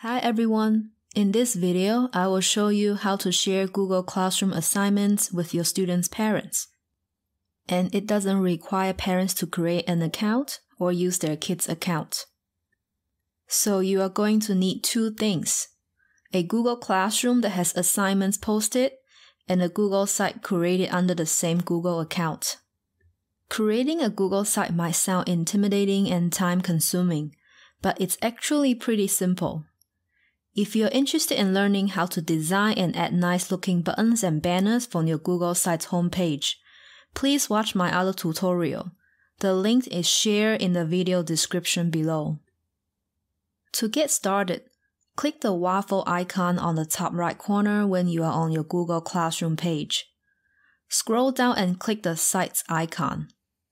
Hi everyone! In this video, I will show you how to share Google Classroom assignments with your students' parents. And it doesn't require parents to create an account or use their kids' account. So you are going to need two things: a Google Classroom that has assignments posted, and a Google site created under the same Google account. Creating a Google site might sound intimidating and time-consuming, but it's actually pretty simple. If you're interested in learning how to design and add nice-looking buttons and banners for your Google site's homepage, please watch my other tutorial. The link is shared in the video description below. To get started, click the waffle icon on the top right corner when you are on your Google Classroom page. Scroll down and click the Sites icon.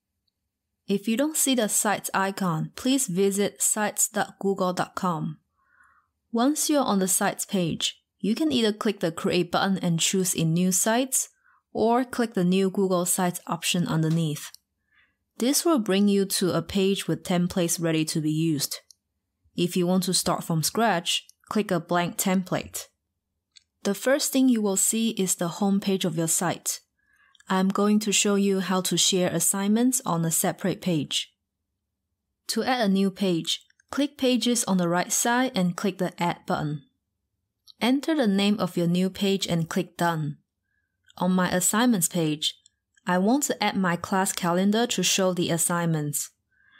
If you don't see the Sites icon, please visit sites.google.com. Once you're on the Sites page, you can either click the Create button and choose in New Sites, or click the New Google Sites option underneath. This will bring you to a page with templates ready to be used. If you want to start from scratch, click a blank template. The first thing you will see is the home page of your site. I'm going to show you how to share assignments on a separate page. To add a new page, click Pages on the right side and click the Add button. Enter the name of your new page and click Done. On my Assignments page, I want to add my class calendar to show the assignments.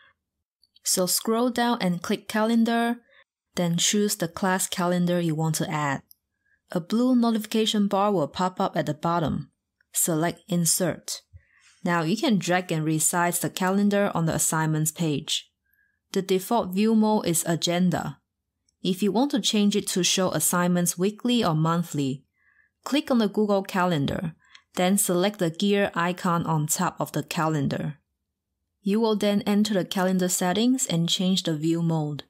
So scroll down and click Calendar, then choose the class calendar you want to add. A blue notification bar will pop up at the bottom. Select Insert. Now you can drag and resize the calendar on the Assignments page. The default view mode is Agenda. If you want to change it to show assignments weekly or monthly, click on the Google Calendar, then select the gear icon on top of the calendar. You will then enter the calendar settings and change the view mode.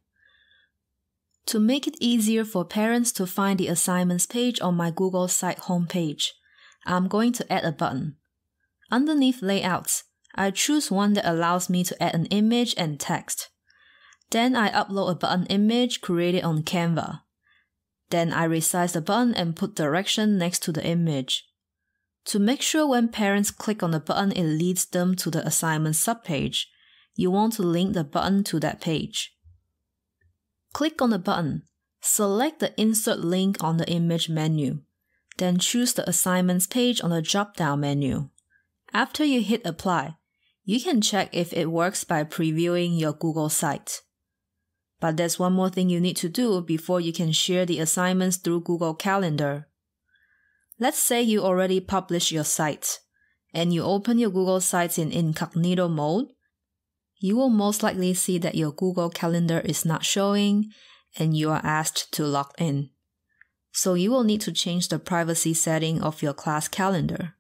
To make it easier for parents to find the assignments page on my Google site homepage, I'm going to add a button. Underneath Layouts, I choose one that allows me to add an image and text. Then I upload a button image created on Canva. Then I resize the button and put direction next to the image. To make sure when parents click on the button it leads them to the assignment subpage, you want to link the button to that page. Click on the button, select the Insert link on the image menu, then choose the assignments page on the drop-down menu. After you hit Apply, you can check if it works by previewing your Google site. But there's one more thing you need to do before you can share the assignments through Google Calendar. Let's say you already published your site, and you open your Google Sites in incognito mode. You will most likely see that your Google Calendar is not showing, and you are asked to log in. So you will need to change the privacy setting of your class calendar.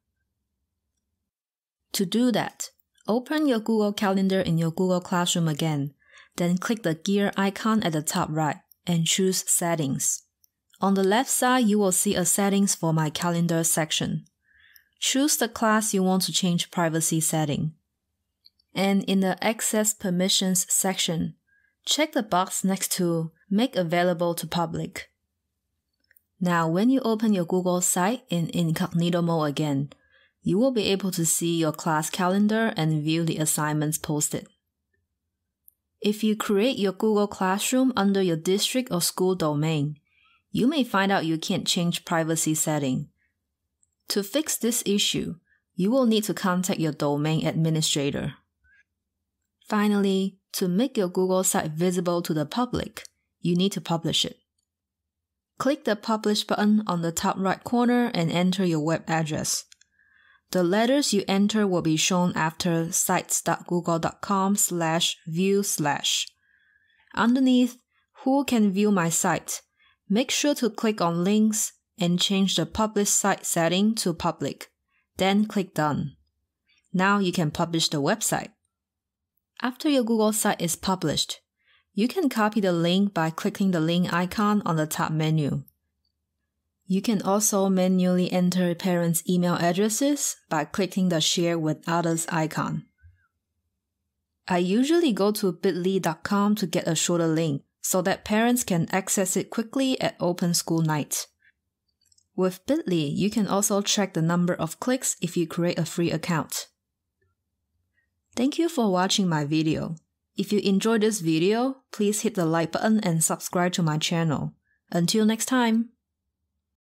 To do that, open your Google Calendar in your Google Classroom again. Then click the gear icon at the top right and choose Settings. On the left side, you will see a Settings for My Calendar section. Choose the class you want to change privacy setting. And in the Access Permissions section, check the box next to Make Available to Public. Now, when you open your Google site in incognito mode again, you will be able to see your class calendar and view the assignments posted. If you create your Google Classroom under your district or school domain, you may find out you can't change privacy setting. To fix this issue, you will need to contact your domain administrator. Finally, to make your Google site visible to the public, you need to publish it. Click the Publish button on the top right corner and enter your web address. The letters you enter will be shown after sites.google.com/view/. Underneath Who can view my site, make sure to click on Links and change the Publish Site setting to Public. Then click Done. Now you can publish the website. After your Google site is published, you can copy the link by clicking the link icon on the top menu. You can also manually enter parents' email addresses by clicking the Share with Others icon. I usually go to bit.ly.com to get a shorter link, so that parents can access it quickly at open school night. With Bitly, you can also track the number of clicks if you create a free account. Thank you for watching my video. If you enjoyed this video, please hit the like button and subscribe to my channel. Until next time!